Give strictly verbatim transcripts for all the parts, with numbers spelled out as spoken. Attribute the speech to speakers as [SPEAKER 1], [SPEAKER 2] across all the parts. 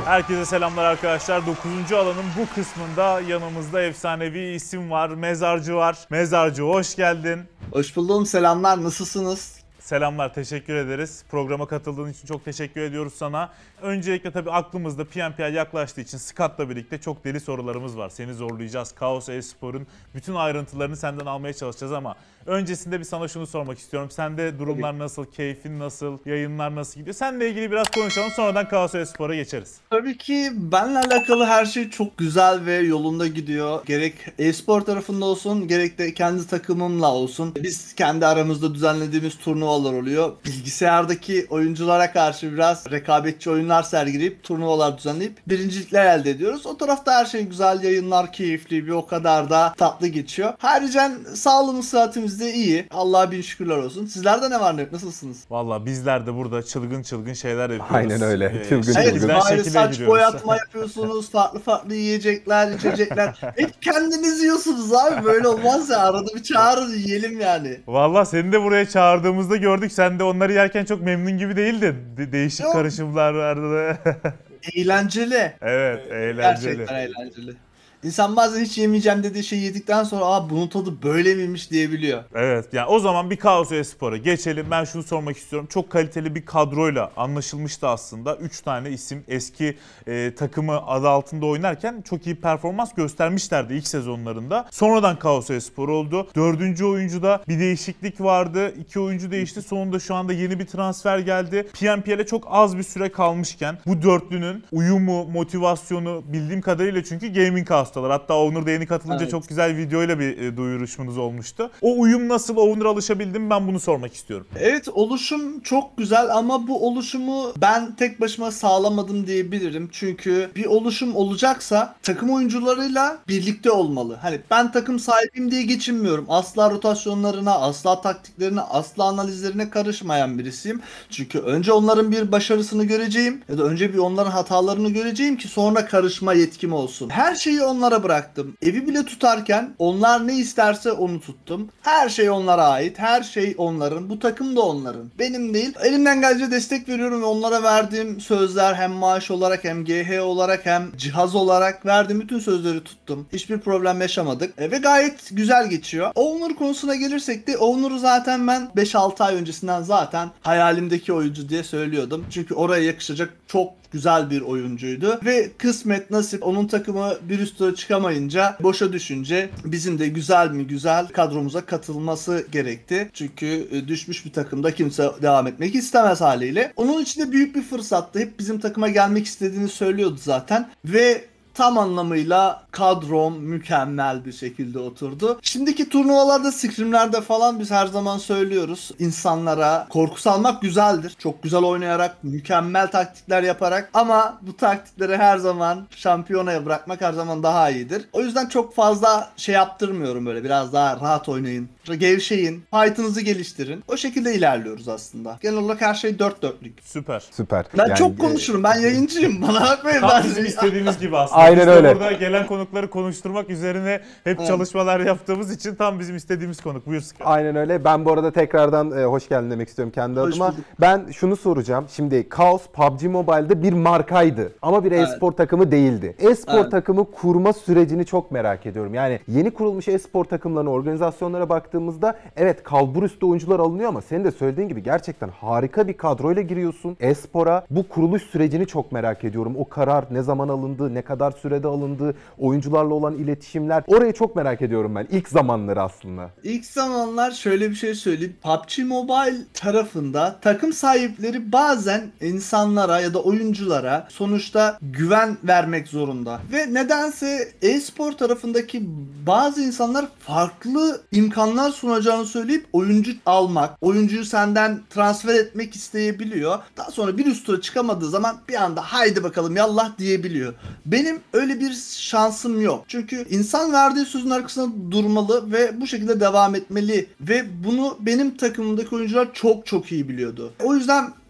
[SPEAKER 1] Herkese selamlar arkadaşlar. dokuzuncu alanın bu kısmında yanımızda efsanevi isim var. Mezarcı var. Mezarcı hoş geldin.
[SPEAKER 2] Hoş buldum. Selamlar. Nasılsınız?
[SPEAKER 1] Selamlar, teşekkür ederiz. Programa katıldığın için çok teşekkür ediyoruz sana. Öncelikle tabii aklımızda P N P L yaklaştığı için Scott'la birlikte çok deli sorularımız var. Seni zorlayacağız. Kaos Espor'un bütün ayrıntılarını senden almaya çalışacağız ama öncesinde bir sana şunu sormak istiyorum. Sende durumlar nasıl, keyfin nasıl, yayınlar nasıl gidiyor? Seninle ilgili biraz konuşalım, sonradan Kaos Espor'a geçeriz.
[SPEAKER 2] Tabii ki benimle alakalı her şey çok güzel ve yolunda gidiyor. Gerek e-spor tarafında olsun, gerek de kendi takımımla olsun. Biz kendi aramızda düzenlediğimiz turnuvalar oluyor. Bilgisayardaki oyunculara karşı biraz rekabetçi oyunlar sergileyip turnuvalar düzenleyip birincilikler elde ediyoruz. O tarafta her şey güzel, yayınlar keyifli, bir o kadar da tatlı geçiyor. Ayrıca sağlığımız, sıhhatimiz de iyi. Allah'a bin şükürler olsun. Sizlerde ne var ne yok? Nasılsınız?
[SPEAKER 1] Valla bizler de burada çılgın çılgın şeyler yapıyoruz.
[SPEAKER 3] Aynen öyle.
[SPEAKER 1] Ee,
[SPEAKER 3] Çılgın
[SPEAKER 2] Evet,
[SPEAKER 3] çılgın.
[SPEAKER 2] böyle saç
[SPEAKER 1] giriyoruz.
[SPEAKER 2] boyatma yapıyorsunuz, farklı farklı yiyecekler, içecekler. Hep kendiniz yiyorsunuz abi. Böyle olmaz ya. Arada bir çağırın, yiyelim yani.
[SPEAKER 1] Valla seni de buraya çağırdığımızda gördük. Sen de onları yerken çok memnun gibi değildin. De- değişik
[SPEAKER 2] Yok.
[SPEAKER 1] karışımlar vardı.
[SPEAKER 2] Eğlenceli.
[SPEAKER 1] Evet, eğlenceli.
[SPEAKER 2] Gerçekten eğlenceli. İnsan bazen hiç yemeyeceğim dediği şeyi yedikten sonra aa bunun tadı böyle miymiş diyebiliyor.
[SPEAKER 1] Evet, yani o zaman bir Kaos Espor'a geçelim. Ben şunu sormak istiyorum. Çok kaliteli bir kadroyla anlaşılmıştı aslında. üç tane isim eski e, takımı adı altında oynarken çok iyi performans göstermişlerdi ilk sezonlarında. Sonradan Kaos Espor oldu. Dördüncü oyuncuda bir değişiklik vardı. İki oyuncu değişti. Sonunda şu anda yeni bir transfer geldi. P N P L'e çok az bir süre kalmışken bu dörtlünün uyumu, motivasyonu bildiğim kadarıyla çünkü Gaming House hatta Owner da yeni katılınca
[SPEAKER 2] Evet.
[SPEAKER 1] çok güzel videoyla bir e, duyuruşmunuz olmuştu. O uyum nasıl? Owner'a alışabildim, ben bunu sormak istiyorum.
[SPEAKER 2] Evet, oluşum çok güzel ama bu oluşumu ben tek başıma sağlamadım diyebilirim. Çünkü bir oluşum olacaksa takım oyuncularıyla birlikte olmalı. Hani ben takım sahibiyim diye geçinmiyorum. Asla rotasyonlarına, asla taktiklerine, asla analizlerine karışmayan birisiyim. Çünkü önce onların bir başarısını göreceğim ya da önce bir onların hatalarını göreceğim ki sonra karışma yetkim olsun. Her şeyi onlara bıraktım. Evi bile tutarken onlar ne isterse onu tuttum. Her şey onlara ait. Her şey onların. Bu takım da onların. Benim değil. Elimden gelince destek veriyorum ve onlara verdiğim sözler hem maaş olarak hem G H olarak hem cihaz olarak verdiğim bütün sözleri tuttum. Hiçbir problem yaşamadık. E, ve gayet güzel geçiyor. Owner konusuna gelirsek de Owner'u zaten ben beş altı ay öncesinden zaten hayalimdeki oyuncu diye söylüyordum. Çünkü oraya yakışacak çok güzel bir oyuncuydu. Ve kısmet nasip onun takımı bir üst tura çıkamayınca boşa düşünce bizim de güzel mi güzel kadromuza katılması gerekti. Çünkü düşmüş bir takımda kimse devam etmek istemez haliyle. Onun için de büyük bir fırsattı. Hep bizim takıma gelmek istediğini söylüyordu zaten. Ve tam anlamıyla kadrom mükemmel bir şekilde oturdu. Şimdiki turnuvalarda, scrimlerde falan biz her zaman söylüyoruz. İnsanlara korku salmak güzeldir. Çok güzel oynayarak, mükemmel taktikler yaparak ama bu taktikleri her zaman şampiyonaya bırakmak her zaman daha iyidir. O yüzden çok fazla şey yaptırmıyorum böyle. Biraz daha rahat oynayın. Gevşeyin. Fight'ınızı geliştirin. O şekilde ilerliyoruz aslında. Genel olarak her şey dört dörtlük.
[SPEAKER 1] Süper.
[SPEAKER 3] Süper.
[SPEAKER 2] Ben
[SPEAKER 3] Yani,
[SPEAKER 2] çok konuşurum. Ben yayıncıyım. Bana bakmayın.
[SPEAKER 1] Tam
[SPEAKER 2] Ben
[SPEAKER 1] bizim istediğimiz gibi aslında.
[SPEAKER 3] Aynen
[SPEAKER 1] Biz de
[SPEAKER 3] öyle.
[SPEAKER 1] burada gelen konukları konuşturmak üzerine hep
[SPEAKER 2] Evet.
[SPEAKER 1] çalışmalar yaptığımız için tam bizim istediğimiz konuk. Buyur Sıkı.
[SPEAKER 3] Aynen öyle. Ben bu arada tekrardan e, hoş geldin demek istiyorum kendi
[SPEAKER 2] Hoş
[SPEAKER 3] adıma.
[SPEAKER 2] bulduk.
[SPEAKER 3] Ben şunu soracağım. Şimdi Kaos P U B G Mobile'de bir markaydı ama bir
[SPEAKER 2] Evet.
[SPEAKER 3] e-spor takımı değildi. E-spor
[SPEAKER 2] Evet.
[SPEAKER 3] takımı kurma sürecini çok merak ediyorum. Yani yeni kurulmuş e-spor takımlarına, organizasyonlara baktığımızda evet kalbur üstü oyuncular alınıyor ama senin de söylediğin gibi gerçekten harika bir kadroyla giriyorsun e-spora. Bu kuruluş sürecini çok merak ediyorum. O karar ne zaman alındı, ne kadar sürede alındı, oyuncularla olan iletişimler. Orayı çok merak ediyorum ben. İlk zamanları aslında.
[SPEAKER 2] İlk zamanlar şöyle bir şey söyleyeyim. P U B G Mobile tarafında takım sahipleri bazen insanlara ya da oyunculara sonuçta güven vermek zorunda. Ve nedense e-spor tarafındaki bazı insanlar farklı imkanlar sunacağını söyleyip oyuncu almak, oyuncuyu senden transfer etmek isteyebiliyor. Daha sonra bir üst tura çıkamadığı zaman bir anda haydi bakalım yallah diyebiliyor. Benim öyle bir şansım yok. Çünkü insan verdiği sözün arkasında durmalı ve bu şekilde devam etmeli. Ve bunu benim takımımdaki oyuncular çok çok iyi biliyordu. O yüzden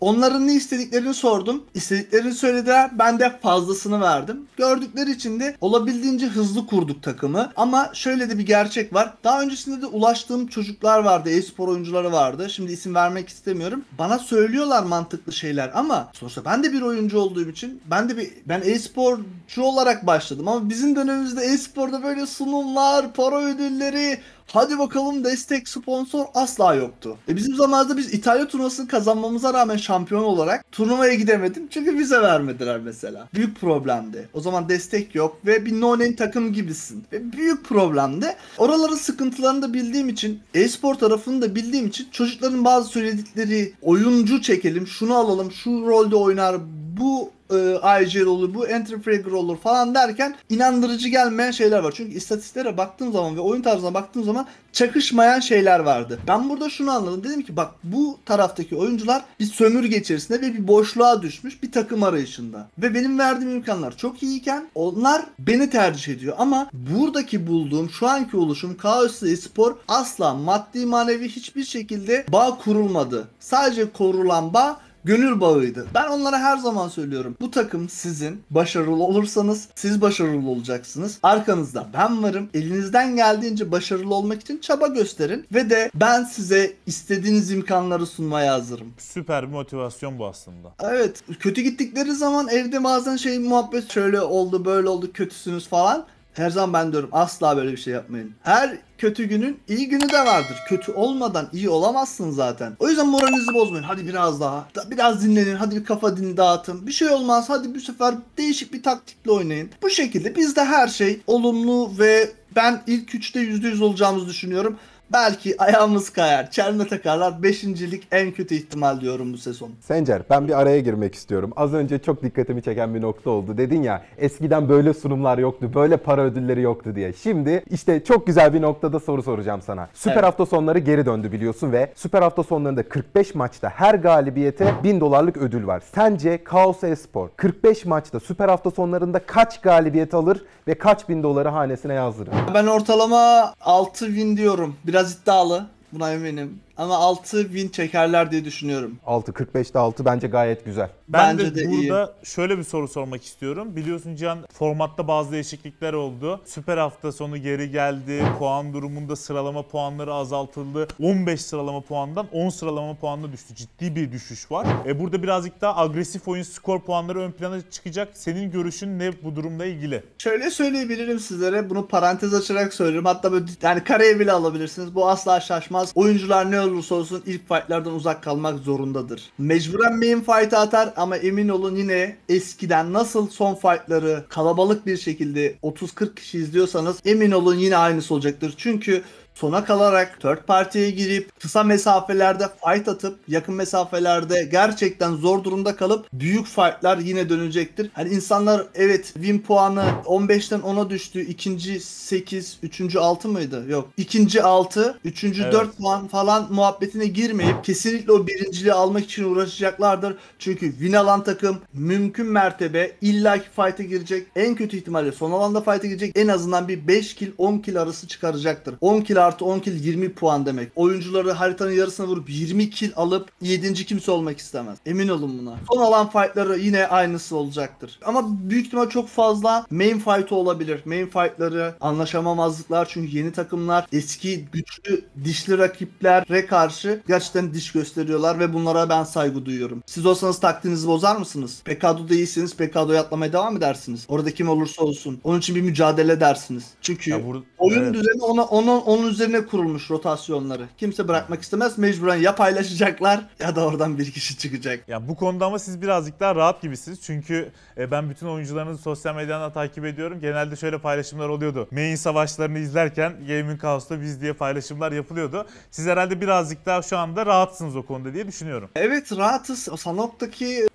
[SPEAKER 2] Onların ne istediklerini sordum. İstediklerini söylediler. Ben de fazlasını verdim. Gördükleri için de olabildiğince hızlı kurduk takımı. Ama şöyle de bir gerçek var. Daha öncesinde de ulaştığım çocuklar vardı. E-spor oyuncuları vardı. Şimdi isim vermek istemiyorum. Bana söylüyorlar mantıklı şeyler ama sonuçta ben de bir oyuncu olduğum için ben de bir ben e-sporcu olarak başladım ama bizim dönemimizde e-sporda böyle sunumlar, para ödülleri, hadi bakalım destek, sponsor asla yoktu. E bizim zamanımızda biz İtalya turnuvasını kazanmamıza rağmen şampiyon olarak turnuvaya gidemedim. Çünkü vize vermediler mesela. Büyük problemdi. O zaman destek yok ve bir no-name takım gibisin. Ve büyük problemdi. Oraların sıkıntılarını da bildiğim için, e-spor tarafını da bildiğim için çocukların bazı söyledikleri oyuncu çekelim, şunu alalım, şu rolde oynar, bu I G L olur, bu entry fragger olur falan derken inandırıcı gelmeyen şeyler var. Çünkü istatistiklere baktığım zaman ve oyun tarzına baktığım zaman çakışmayan şeyler vardı. Ben burada şunu anladım. Dedim ki bak bu taraftaki oyuncular bir sömürge içerisinde ve bir boşluğa düşmüş bir takım arayışında. Ve benim verdiğim imkanlar çok iyiyken onlar beni tercih ediyor. Ama buradaki bulduğum şu anki oluşum Kaos Espor asla maddi manevi hiçbir şekilde bağ kurulmadı. Sadece kurulan bağ gönül bağıydı. Ben onlara her zaman söylüyorum. Bu takım sizin. Başarılı olursanız siz başarılı olacaksınız. Arkanızda ben varım. Elinizden geldiğince başarılı olmak için çaba gösterin. Ve de ben size istediğiniz imkanları sunmaya hazırım.
[SPEAKER 1] Süper bir motivasyon bu aslında.
[SPEAKER 2] Evet. Kötü gittikleri zaman evde bazen şey muhabbet şöyle oldu böyle oldu kötüsünüz falan. Her zaman ben diyorum asla böyle bir şey yapmayın. Her kötü günün iyi günü de vardır. Kötü olmadan iyi olamazsın zaten. O yüzden moralinizi bozmayın. Hadi biraz daha. Biraz dinlenin. Hadi bir kafa din dağıtın. Bir şey olmaz. Hadi bu sefer değişik bir taktikle oynayın. Bu şekilde bizde her şey olumlu ve ben ilk üçte yüzde yüz olacağımızı düşünüyorum. Belki ayağımız kayar, çelme takarlar. Beşincilik en kötü ihtimal diyorum bu sezon.
[SPEAKER 3] Sencer, ben bir araya girmek istiyorum. Az önce çok dikkatimi çeken bir nokta oldu. Dedin ya eskiden böyle sunumlar yoktu, böyle para ödülleri yoktu diye. Şimdi işte çok güzel bir noktada soru soracağım sana. Süper
[SPEAKER 2] Evet.
[SPEAKER 3] hafta sonları geri döndü biliyorsun ve süper hafta sonlarında kırk beş maçta her galibiyete bin dolarlık ödül var. Sence Kaos Espor kırk beş maçta süper hafta sonlarında kaç galibiyet alır ve kaç bin doları hanesine yazdırır?
[SPEAKER 2] Ben ortalama altı win diyorum. Biraz iddialı. Buna eminim. Ama altı win çekerler diye düşünüyorum.
[SPEAKER 3] altı, kırk beşte altı bence gayet güzel.
[SPEAKER 1] Ben
[SPEAKER 2] Bence
[SPEAKER 1] de,
[SPEAKER 2] de
[SPEAKER 1] burada şöyle bir soru sormak istiyorum. Biliyorsun Cihan, formatta bazı değişiklikler oldu. Süper hafta sonu geri geldi. Puan durumunda sıralama puanları azaltıldı. on beş sıralama puandan on sıralama puanına düştü. Ciddi bir düşüş var. E burada birazcık daha agresif oyun, skor puanları ön plana çıkacak. Senin görüşün ne bu durumla ilgili?
[SPEAKER 2] Şöyle söyleyebilirim sizlere. Bunu parantez açarak söylüyorum. Hatta böyle yani kareye bile alabilirsiniz. Bu asla şaşmaz. Oyuncular ne olursa olsun ilk fightlardan uzak kalmak zorundadır. Mecburen main fight'a atar ama emin olun yine eskiden nasıl son fightları kalabalık bir şekilde otuz kırk kişi izliyorsanız emin olun yine aynısı olacaktır. Çünkü sona kalarak third party'ye girip kısa mesafelerde fight atıp yakın mesafelerde gerçekten zor durumda kalıp büyük fight'lar yine dönecektir. Hani insanlar evet win puanı on beşten ona düştü. İkinci sekiz, üçüncü altı mıydı? Yok. İkinci altı, üçüncü
[SPEAKER 1] Evet.
[SPEAKER 2] dört puan falan muhabbetine girmeyip kesinlikle o birinciliği almak için uğraşacaklardır. Çünkü win alan takım mümkün mertebe illaki fight'a girecek. En kötü ihtimalle son alanda fight'a girecek. En azından bir beş kill on kill arası çıkaracaktır. on kill artı on kill yirmi puan demek. Oyuncuları haritanın yarısına vurup yirmi kill alıp yedinci kimse olmak istemez. Emin olun buna. Son alan fightları yine aynısı olacaktır. Ama büyük ihtimal çok fazla main fight olabilir. Main fightları anlaşamamazlıklar çünkü yeni takımlar eski güçlü dişli rakiplere karşı gerçekten diş gösteriyorlar ve bunlara ben saygı duyuyorum. Siz olsanız taktiğinizi bozar mısınız? P K D'da iyisiniz. P K D'ya atlamaya devam edersiniz. Orada kim olursa olsun. Onun için bir mücadele edersiniz. Çünkü
[SPEAKER 1] Ya bur-
[SPEAKER 2] oyun
[SPEAKER 1] evet.
[SPEAKER 2] düzeni ona, onun, onun üzerine kurulmuş rotasyonları. Kimse bırakmak istemez. Mecburen ya paylaşacaklar ya da oradan bir kişi çıkacak.
[SPEAKER 1] Ya bu konuda ama siz birazcık daha rahat gibisiniz. Çünkü e, ben bütün oyuncularınızı sosyal medyadan takip ediyorum. Genelde şöyle paylaşımlar oluyordu. Main savaşlarını izlerken Gaming Chaos'ta biz diye paylaşımlar yapılıyordu. Siz herhalde birazcık daha şu anda rahatsınız o konuda diye düşünüyorum.
[SPEAKER 2] Evet rahatız. Sanok'taki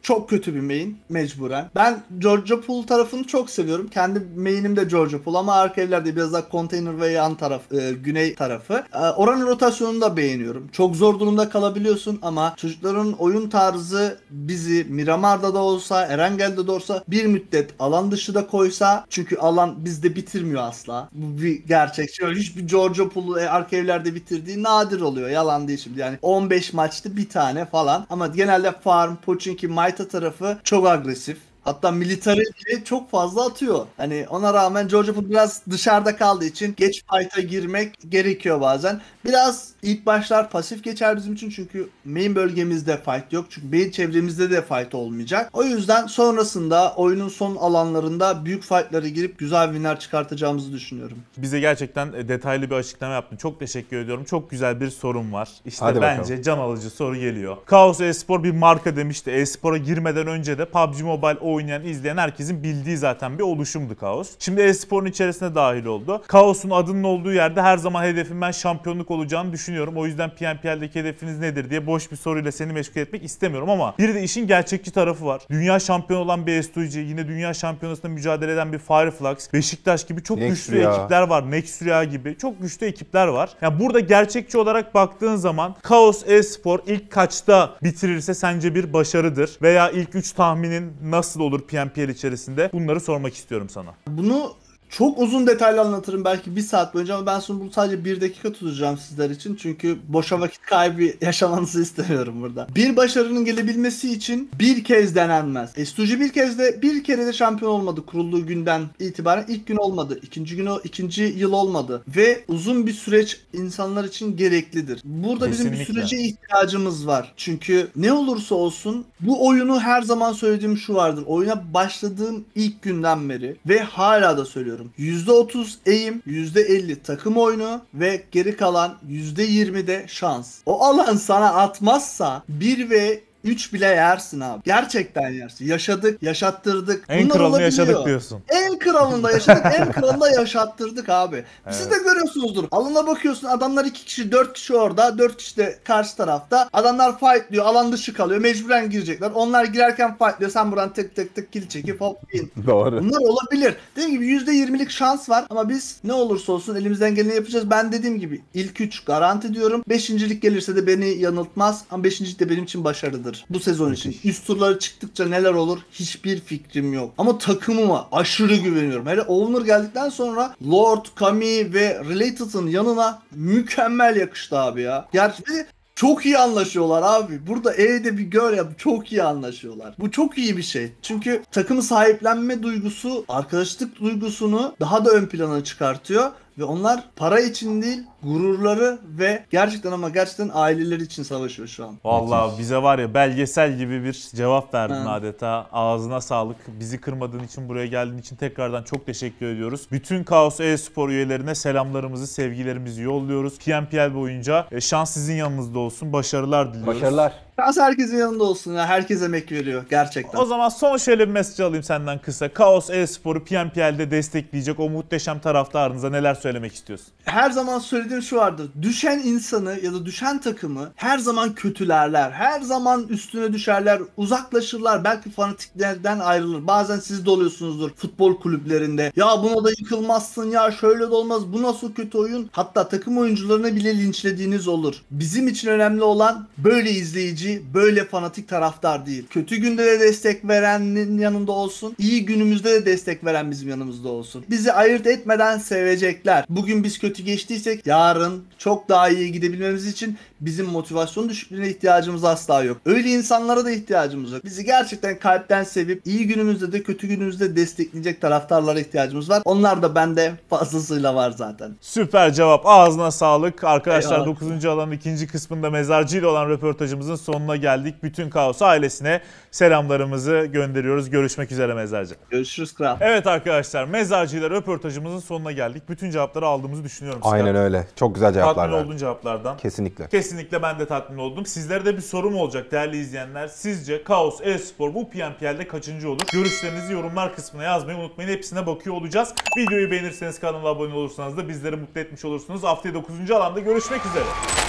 [SPEAKER 2] çok kötü bir main mecburen. Ben Georgia Pool tarafını çok seviyorum. Kendi main'im de Georgia Pool ama arka evlerde biraz daha container ve yan taraf, e, güney tarafı. E, oranın rotasyonunu da beğeniyorum. Çok zor durumda kalabiliyorsun ama çocukların oyun tarzı bizi Miramar'da da olsa, Erengel'de de olsa bir müddet alan dışı da koysa, çünkü alan bizde bitirmiyor asla. Bu bir gerçek. Şöyle hiçbir Georgia Pool'u e, arka evlerde bitirdiği nadir oluyor. Yalan değil şimdi. Yani on beş maçta bir tane falan. Ama genelde Farm, Pochinki, Maita tarafı çok agresif. Hatta military bile çok fazla atıyor. Hani ona rağmen Georgia Pool biraz dışarıda kaldığı için geç fight'a girmek gerekiyor bazen. Biraz ilk başlar pasif geçer bizim için çünkü main bölgemizde fight yok. Çünkü main çevremizde de fight olmayacak. O yüzden sonrasında oyunun son alanlarında büyük fight'lara girip güzel winler çıkartacağımızı düşünüyorum.
[SPEAKER 1] Bize gerçekten detaylı bir açıklama yaptın. Çok teşekkür ediyorum. Çok güzel bir sorun var. İşte
[SPEAKER 3] Hadi
[SPEAKER 1] bence
[SPEAKER 3] bakalım.
[SPEAKER 1] can alıcı soru geliyor. Kaos Espor bir marka demişti. Espor'a girmeden önce de P U B G Mobile oynayan, izleyen herkesin bildiği zaten bir oluşumdu Kaos. Şimdi Espor'un içerisine dahil oldu. Kaos'un adının olduğu yerde her zaman hedefim ben şampiyonluk olacağını düşünüyorum. O yüzden P N P L'deki hedefiniz nedir diye boş bir soruyla seni meşgul etmek istemiyorum ama bir de işin gerçekçi tarafı var. Dünya şampiyonu olan bir S iki G, yine dünya şampiyonasında mücadele eden bir Fireflux, Beşiktaş gibi çok
[SPEAKER 3] Nexus
[SPEAKER 1] güçlü
[SPEAKER 3] ya.
[SPEAKER 1] ekipler var. Nexus Rüya gibi çok güçlü ekipler var. Yani burada gerçekçi olarak baktığın zaman Kaos Espor ilk kaçta bitirirse sence bir başarıdır? Veya ilk üç tahminin nasıl olur P N P L içerisinde? Bunları sormak istiyorum sana.
[SPEAKER 2] Bunu çok uzun detaylı anlatırım belki bir saat boyunca ama ben sonra bunu sadece bir dakika tutacağım sizler için. Çünkü boşa vakit kaybı yaşamanızı istemiyorum burada. Bir başarının gelebilmesi için bir kez denenmez. S iki G bir kez de bir kere de şampiyon olmadı kurulduğu günden itibaren. İlk gün olmadı. İkinci gün o ikinci yıl olmadı. Ve uzun bir süreç insanlar için gereklidir. Burada bizim bir
[SPEAKER 1] Kesinlikle.
[SPEAKER 2] sürece ihtiyacımız var. Çünkü ne olursa olsun bu oyunu her zaman söylediğim şu vardır. Oyuna başladığım ilk günden beri ve hala da söylüyorum. yüzde otuz eğim, yüzde elli takım oyunu ve geri kalan yüzde yirmi de şans. O alan sana atmazsa bir ve üç bile yersin abi. Gerçekten yersin. Yaşadık, yaşattırdık.
[SPEAKER 1] En
[SPEAKER 2] Bunlar
[SPEAKER 1] kralını
[SPEAKER 2] olabiliyor.
[SPEAKER 1] yaşadık diyorsun.
[SPEAKER 2] En kralında yaşadık, en kralında yaşattırdık abi. Siz de görüyorsunuzdur. Alana bakıyorsun, adamlar iki kişi, dört kişi orada, dört kişi de karşı tarafta. Adamlar fight diyor, alan dışı kalıyor, mecburen girecekler. Onlar girerken fight diyor, sen buradan tık tık tık kill çekip hop in.
[SPEAKER 3] Doğru.
[SPEAKER 2] Bunlar olabilir. Dediğim gibi yüzde yirmilik şans var ama biz ne olursa olsun elimizden geleni yapacağız. Ben dediğim gibi ilk üç garanti diyorum. beşincilik gelirse de beni yanıltmaz ama beşincilik de benim için başarıdır. Bu sezon için. Üst turları çıktıkça neler olur hiçbir fikrim yok. Ama takımıma aşırı güveniyorum. Hele Owner geldikten sonra Lord, Kami ve Related'ın yanına mükemmel yakıştı abi ya. Gerçekten çok iyi anlaşıyorlar abi. Burada E'de bir gör ya, çok iyi anlaşıyorlar. Bu çok iyi bir şey. Çünkü takımı sahiplenme duygusu, arkadaşlık duygusunu daha da ön plana çıkartıyor. Ve onlar para için değil, gururları ve gerçekten ama gerçekten aileleri için savaşıyor şu an.
[SPEAKER 1] Vallahi bize var ya belgesel gibi bir cevap verdin
[SPEAKER 2] Ha.
[SPEAKER 1] adeta. Ağzına sağlık. Bizi kırmadığın için, buraya geldiğin için tekrardan çok teşekkür ediyoruz. Bütün Kaos e-spor üyelerine selamlarımızı, sevgilerimizi yolluyoruz. P N P L boyunca e, şans sizin yanınızda olsun. Başarılar diliyoruz.
[SPEAKER 3] Başarılar.
[SPEAKER 2] Şans herkesin yanında olsun ya. Herkes emek veriyor gerçekten.
[SPEAKER 1] O zaman son şöyle bir mesaj alayım senden kısa. Kaos e-sporu P N P L'de destekleyecek o muhteşem taraftarınıza neler söylemek istiyorsun?
[SPEAKER 2] Her zaman söylediğim şu vardır. Düşen insanı ya da düşen takımı her zaman kötülerler. Her zaman üstüne düşerler. Uzaklaşırlar. Belki fanatiklerden ayrılır. Bazen siz de oluyorsunuzdur futbol kulüplerinde. Ya buna da yıkılmazsın ya, şöyle de olmaz. Bu nasıl kötü oyun? Hatta takım oyuncularını bile linçlediğiniz olur. Bizim için önemli olan böyle izleyici, böyle fanatik taraftar değil. Kötü günde de destek verenin yanında olsun. İyi günümüzde de destek veren bizim yanımızda olsun. Bizi ayırt etmeden sevecekler. Bugün biz kötü geçtiysek yarın çok daha iyi gidebilmemiz için bizim motivasyon düşüklüğüne ihtiyacımız asla yok. Öyle insanlara da ihtiyacımız yok. Bizi gerçekten kalpten sevip iyi günümüzde de kötü günümüzde destekleyecek taraftarlara ihtiyacımız var. Onlar da bende fazlasıyla var zaten.
[SPEAKER 1] Süper cevap. Ağzına sağlık. Arkadaşlar
[SPEAKER 2] Eyvallah.
[SPEAKER 1] dokuzuncu alanın ikinci kısmında mezarcı ile olan röportajımızın sonuna geldik. Bütün Kaos ailesine selamlarımızı gönderiyoruz. Görüşmek üzere mezarcı.
[SPEAKER 2] Görüşürüz kral.
[SPEAKER 1] Evet arkadaşlar, mezarcı ile röportajımızın sonuna geldik. Bütün cevapları aldığımızı düşünüyorum.
[SPEAKER 3] Aynen öyle. Çok güzel cevaplar
[SPEAKER 1] Tatmin
[SPEAKER 3] verdin.
[SPEAKER 1] oldun cevaplardan.
[SPEAKER 3] Kesinlikle.
[SPEAKER 1] Kesinlikle ben de tatmin oldum. Sizlere de bir sorum olacak değerli izleyenler. Sizce Kaos e-spor bu P N P L'de kaçıncı olur? Görüşlerinizi yorumlar kısmına yazmayı unutmayın. Hepsine bakıyor olacağız. Videoyu beğenirseniz, kanala abone olursanız da bizleri mutlu etmiş olursunuz. Haftaya dokuzuncu alanda görüşmek üzere.